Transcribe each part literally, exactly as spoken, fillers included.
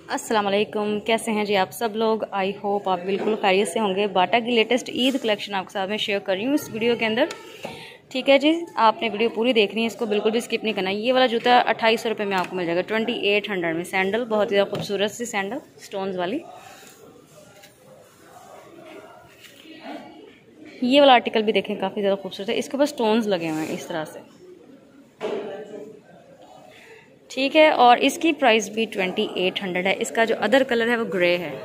अस्सलाम वालेकुम, कैसे हैं जी आप सब लोग। आई होप आप बिल्कुल खैरियत से होंगे। बाटा की लेटेस्ट ईद कलेक्शन आपके साथ में शेयर कर रही हूँ इस वीडियो के अंदर। ठीक है जी, आपने वीडियो पूरी देखनी है, इसको बिल्कुल भी स्किप नहीं करना। ये वाला जूता अट्ठाईस सौ रुपये में आपको मिल जाएगा, ट्वेंटी एट हंड्रेड में। सैंडल बहुत ज़्यादा खूबसूरत सी सैंडल स्टोन्स वाली। ये वाला आर्टिकल भी देखें, काफ़ी ज़्यादा खूबसूरत है। इसके ऊपर स्टोन्स लगे हुए हैं इस तरह से, ठीक है। और इसकी प्राइस भी ट्वेंटी एट हंड्रेड है। इसका जो अदर कलर है वो ग्रे है।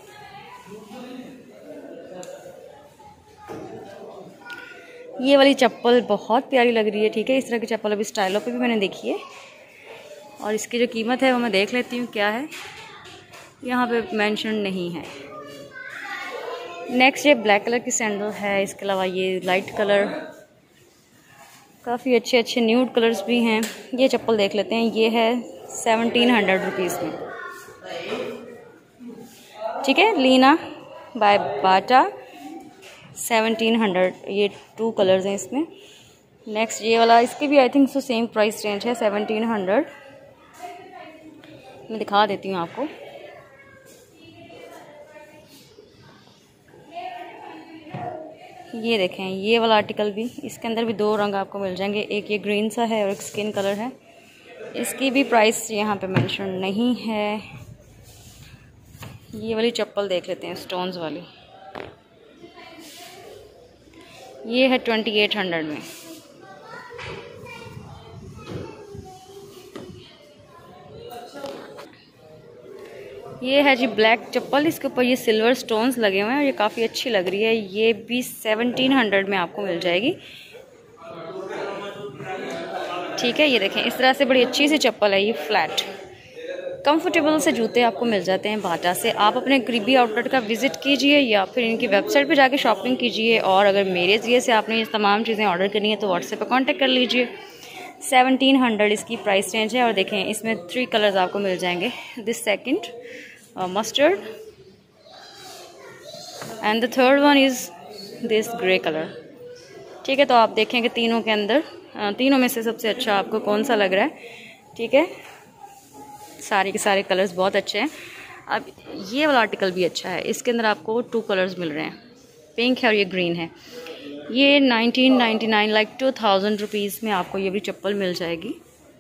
ये वाली चप्पल बहुत प्यारी लग रही है, ठीक है। इस तरह की चप्पल अभी स्टाइलों पे भी मैंने देखी है, और इसकी जो कीमत है वो मैं देख लेती हूँ क्या है, यहाँ पे मेंशन नहीं है। नेक्स्ट ये ब्लैक कलर की सैंडल है। इसके अलावा ये लाइट कलर, काफ़ी अच्छे अच्छे न्यूड कलर्स भी हैं। ये चप्पल देख लेते हैं, ये है सेवनटीन हंड्रेड रुपीज़ में, ठीक है। Leena by Bata seventeen hundred. ये टू कलर्स हैं इसमें। नेक्स्ट ये वाला, इसकी भी I think so same price range है, सेवनटीन हंड्रेड। मैं दिखा देती हूँ आपको। ये देखें, ये वाला आर्टिकल भी, इसके अंदर भी दो रंग आपको मिल जाएंगे, एक ये ग्रीन सा है और एक स्किन कलर है। इसकी भी प्राइस यहाँ पे मेंशन नहीं है। ये वाली चप्पल देख लेते हैं, स्टोन्स वाली। ये है ट्वेंटी एट हंड्रेड में। ये है जी ब्लैक चप्पल, इसके ऊपर ये सिल्वर स्टोन्स लगे हुए हैं और ये काफ़ी अच्छी लग रही है। ये भी सेवनटीन हंड्रेड में आपको मिल जाएगी, ठीक है। ये देखें, इस तरह से बड़ी अच्छी सी चप्पल है। ये फ्लैट कंफर्टेबल से जूते आपको मिल जाते हैं बाटा से। आप अपने करीबी आउटलेट का विजिट कीजिए या फिर इनकी वेबसाइट पे जाके शॉपिंग कीजिए। और अगर मेरे ज़रिए से आपने ये तमाम चीज़ें ऑर्डर करनी है तो व्हाट्सएप पे कांटेक्ट कर लीजिए। सेवनटीन हंड्रेड इसकी प्राइस रेंज है। और देखें, इसमें थ्री कलर्स आपको मिल जाएंगे, this second mustard and the third one is this grey colour, ठीक है। तो आप देखें कि तीनों के अंदर, तीनों में से सबसे अच्छा आपको कौन सा लग रहा है, ठीक है। सारे के सारे कलर्स बहुत अच्छे हैं। अब ये वाला आर्टिकल भी अच्छा है। इसके अंदर आपको टू कलर्स मिल रहे हैं, पिंक है और ये ग्रीन है। ये nineteen ninety nine like two thousand rupees में आपको ये भी चप्पल मिल जाएगी।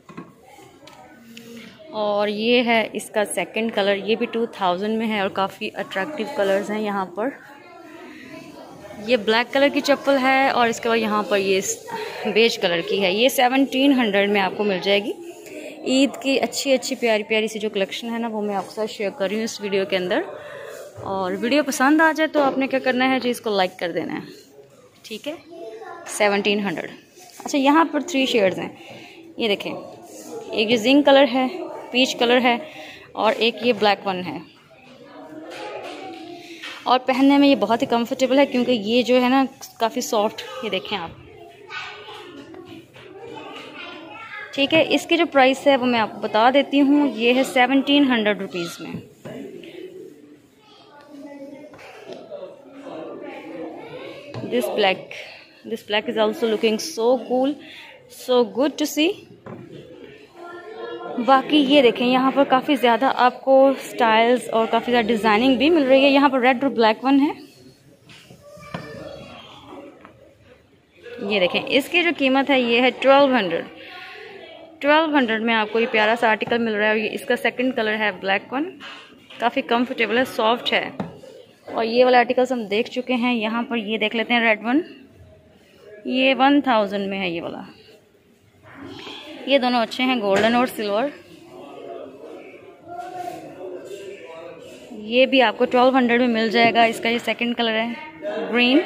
और ये है इसका सेकंड कलर, ये भी टू थाउजेंड में है और काफ़ी अट्रैक्टिव कलर्स हैं यहाँ पर। ये ब्लैक कलर की चप्पल है और इसके बाद यहाँ पर ये बेज कलर की है। ये सेवनटीन हंड्रेड में आपको मिल जाएगी। ईद की अच्छी अच्छी प्यारी प्यारी सी जो कलेक्शन है ना, वो मैं आपके साथ शेयर कर रही हूँ इस वीडियो के अंदर। और वीडियो पसंद आ जाए तो आपने क्या करना है जी, इसको लाइक कर देना है, ठीक है। Seventeen hundred. अच्छा, यहाँ पर थ्री शेड्स हैं, ये देखें। एक ये जिंक कलर है, पीच कलर है और एक ये ब्लैक वन है। और पहनने में ये बहुत ही कंफर्टेबल है क्योंकि ये जो है ना काफ़ी सॉफ्ट, ये देखें आप, ठीक है। इसकी जो प्राइस है वो मैं आपको बता देती हूँ, ये है सेवनटीन हंड्रेड रुपीज़ में। This black this black is also looking so cool, so good to see. बाकी ये देखें, यहाँ पर काफ़ी ज़्यादा आपको स्टाइल्स और काफ़ी ज़्यादा डिज़ाइनिंग भी मिल रही है। यहाँ पर रेड और ब्लैक वन है। ये देखें, इसकी जो कीमत है ये है ट्वेल्व हंड्रेड। ट्वेल्व हंड्रेड में आपको ये प्यारा सा आर्टिकल मिल रहा है। और ये इसका सेकंड कलर है ब्लैक वन, काफ़ी कंफर्टेबल है, सॉफ्ट है। और ये वाला आर्टिकल्स हम देख चुके हैं। यहाँ पर ये देख लेते हैं रेड वन, ये वन थाउजेंड में है ये वाला। ये दोनों अच्छे हैं, गोल्डन और सिल्वर। ये भी आपको ट्वेल्व हंड्रेड में मिल जाएगा। इसका ये सेकंड कलर है ग्रीन,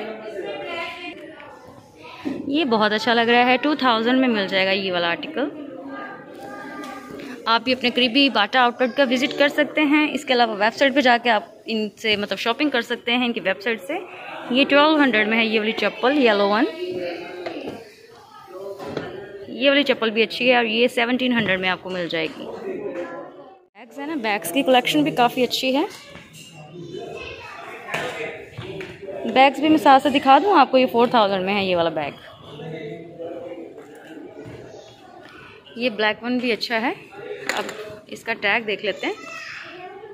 ये बहुत अच्छा लग रहा है। टू थाउजेंड में मिल जाएगा ये वाला आर्टिकल। आप भी अपने करीबी बाटा आउटलेट का विजिट कर सकते हैं। इसके अलावा वेबसाइट पे जाके आप इनसे मतलब शॉपिंग कर सकते हैं इनकी वेबसाइट से। ये ट्वेल्व हंड्रेड में है ये वाली चप्पल, येलो वन। ये वाली चप्पल भी अच्छी है और ये सेवनटीन हंड्रेड में आपको मिल जाएगी। बैग्स है ना, बैग्स की कलेक्शन भी काफ़ी अच्छी है। बैग्स भी मैं साथ से दिखा दूँ आपको। ये फोर थाउजेंड में है ये वाला बैग। ये ब्लैक वन भी अच्छा है। अब इसका टैग देख लेते हैं।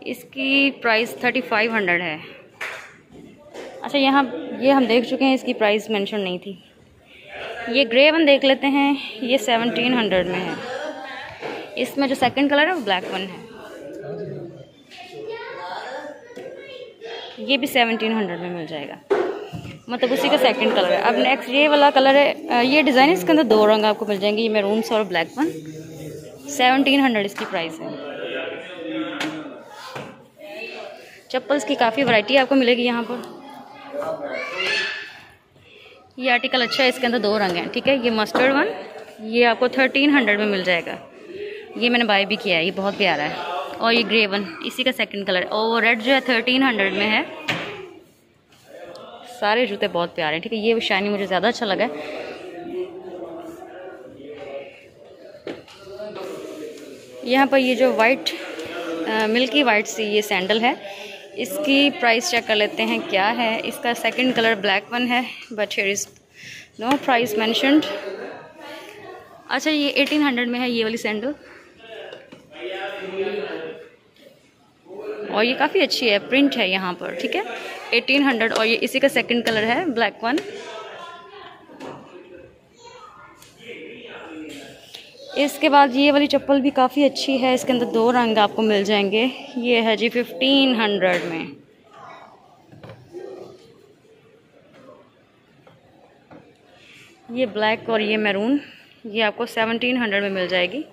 इसकी प्राइस थर्टी फाइव हंड्रेड है। अच्छा, यहाँ ये हम देख चुके हैं, इसकी प्राइस मेंशन नहीं थी। ये ग्रे वन देख लेते हैं, ये सेवनटीन हंड्रेड में है। इसमें जो सेकंड कलर है वो ब्लैक वन है, ये भी सेवनटीन हंड्रेड में मिल जाएगा, मतलब उसी का सेकंड कलर है। अब नेक्स्ट ये वाला कलर है, ये डिज़ाइन इसके अंदर दो रंग आपको मिल जाएंगे, ये मैरून्स और ब्लैक वन। सेवनटीन हंड्रेड इसकी प्राइस है। चप्पल्स की काफ़ी वैरायटी आपको मिलेगी यहाँ पर। ये आर्टिकल अच्छा है, इसके अंदर दो रंग हैं, ठीक है। ये मस्टर्ड वन, ये आपको थर्टीन हंड्रेड में मिल जाएगा। ये मैंने बाय भी किया है, ये बहुत प्यारा है। और ये ग्रे वन इसी का सेकंड कलर है, और रेड जो है थर्टीन हंड्रेड में है। सारे जूते बहुत प्यारे हैं, ठीक है। ये शाइनी मुझे ज़्यादा अच्छा लगा है। यहाँ पर ये जो वाइट मिल्की वाइट सी ये सैंडल है, इसकी प्राइस चेक कर लेते हैं क्या है। इसका सेकंड कलर ब्लैक वन है, but here is no price mentioned. अच्छा, ये एटीन हंड्रेड में है ये वाली सैंडल, और ये काफ़ी अच्छी है, प्रिंट है यहाँ पर, ठीक है। एटीन हंड्रेड, और ये इसी का सेकंड कलर है ब्लैक वन। इसके बाद ये वाली चप्पल भी काफ़ी अच्छी है, इसके अंदर दो रंग आपको मिल जाएंगे। ये है जी फिफ्टीन हंड्रेड में। ये ब्लैक और ये मैरून, ये आपको सेवनटीन हंड्रेड में मिल जाएगी।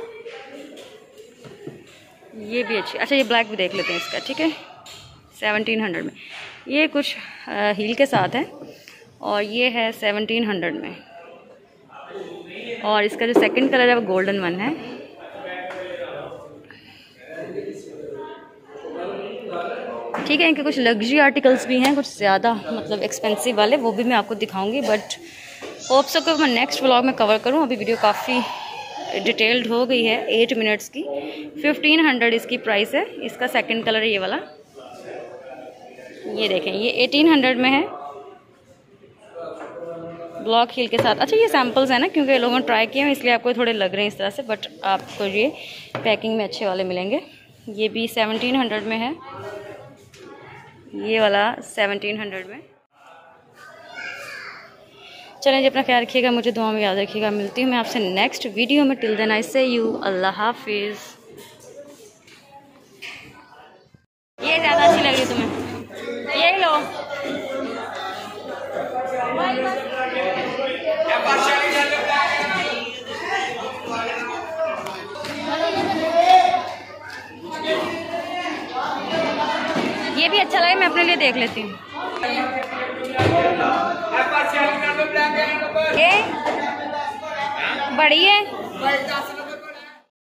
ये भी अच्छी। अच्छा, ये ब्लैक भी देख लेते हैं इसका, ठीक है, सेवनटीन हंड्रेड में। ये कुछ आ, हील के साथ है, और ये है सेवनटीन हंड्रेड में। और इसका जो सेकंड कलर है वो गोल्डन वन है। ठीक है, इनके कुछ लग्जरी आर्टिकल्स भी हैं, कुछ ज़्यादा मतलब एक्सपेंसिव वाले, वो भी मैं आपको दिखाऊंगी, बट होप सो कि मैं नेक्स्ट व्लॉग में कवर करूं। अभी वीडियो काफ़ी डिटेल्ड हो गई है, एट मिनट्स की। फिफ्टीन हंड्रेड इसकी प्राइस है। इसका सेकंड कलर है ये वाला, ये देखें, ये एटीन हंड्रेड में है, ब्लॉक हील के साथ। अच्छा, ये सैम्पल्स है ना, क्योंकि लोगों ने ट्राई किए हैं इसलिए आपको थोड़े लग रहे हैं इस तरह से, बट आपको ये पैकिंग में अच्छे वाले मिलेंगे। ये भी सेवनटीन हंड्रेड में है, ये वाला सेवनटीन हंड्रेड में। चलें जी, अपना ख्याल रखिएगा, मुझे दुआ में याद रखिएगा। मिलती हूँ मैं आपसे नेक्स्ट वीडियो में। Till then I say you अल्लाह हाफिज़। ये ज़्यादा अच्छी लग रही है तुम्हें, ये लो। ये भी अच्छा लगे, मैं अपने लिए देख लेती हूँ। ये बड़ी है।